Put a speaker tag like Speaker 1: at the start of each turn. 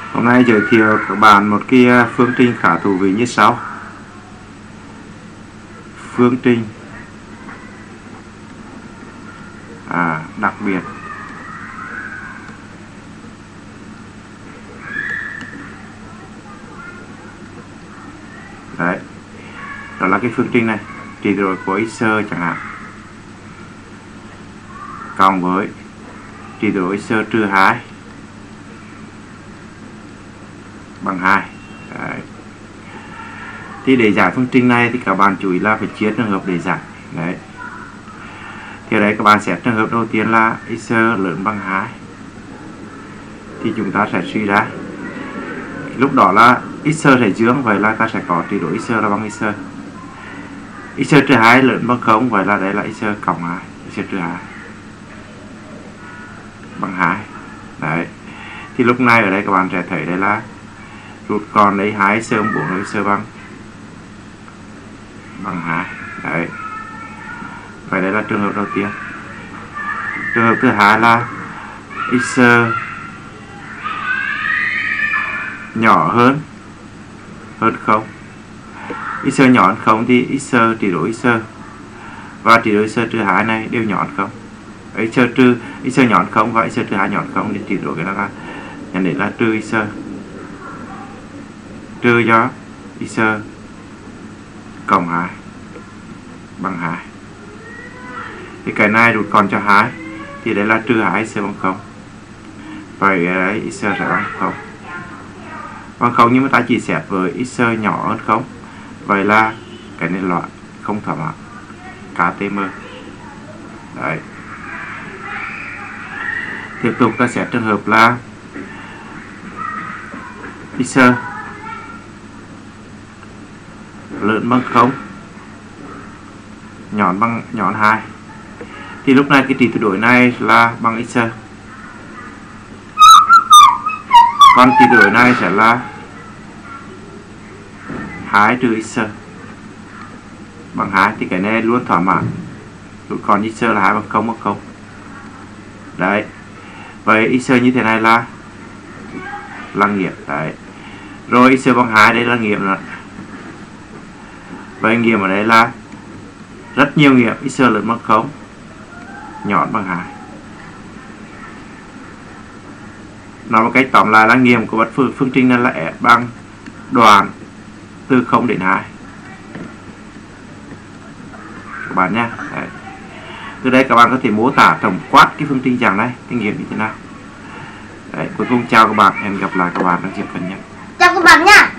Speaker 1: Hôm nay giới thiệu các bạn một cái phương trình khá thú vị như sau. Phương trình đặc biệt. Đấy, đó là cái phương trình này, trị đổi của x chẳng hạn, cộng với trị đổi x trừ 2 bằng 2. Đấy. Thì để giải phương trình này thì các bạn chú ý là phải chia trường hợp để giải. Đấy. Thì ở đây các bạn xét trường hợp đầu tiên là x lớn bằng 2. Thì chúng ta sẽ suy ra lúc đó là x sẽ dương, vậy là ta sẽ có trị đổi x là bằng x. X trừ 2 lớn bằng 0, vậy là đây là x cộng 2, x trừ 2 bằng 2. Đấy. Thì lúc này ở đây các bạn sẽ thấy đây là rút còn lấy 2 x 4 lấy x bằng 2. Đấy. Vậy đây là trường hợp đầu tiên. Trường hợp thứ hai là x nhỏ hơn 0. X nhỏ hơn 0 thì x trị đổi x và trị đổi x trừ 2 này đều nhỏ hơn 0. X nhỏ hơn 0 và x trừ 2 nhỏ hơn 0 thì trị đổi cái đó là nhận định là trừ x trừ cho x cộng 2 bằng 2. Thì cái này rút còn cho 2 thì đây là trừ 2 x bằng 0. Vậy đấy x sẽ bằng 0. Bằng 0 nhưng mà ta chỉ xét với x nhỏ hơn 0. Vậy là cái này loại không thỏa mãn KTM. Đấy. Tiếp tục ta xét trường hợp là x lớn bằng 0, nhọn 2. Thì lúc này cái trị tuyệt đối này là bằng x. Còn trị tuyệt đối này sẽ là 2 trừ x bằng 2, thì cái này luôn thỏa mãn. Còn x là 2 bằng 0 bằng 0. Đấy. Vậy x như thế này là nghiệm. Đấy. Rồi x bằng 2 đây là nghiệm rồi. Vậy nghiệm ở đây là rất nhiều nghiệm, x lớn bằng 0, nhọn bằng 2. Nói một cách tóm lại là nghiệm của phương trình này là f bằng đoạn từ 0 đến 2. Các bạn nhé. Đấy. Từ đây các bạn có thể mô tả tổng quát cái phương trình dạng này kinh nghiệm như thế nào. Đấy, cuối cùng chào các bạn, hẹn gặp lại các bạn trong dịp gần nhất.
Speaker 2: Chào các bạn nhé.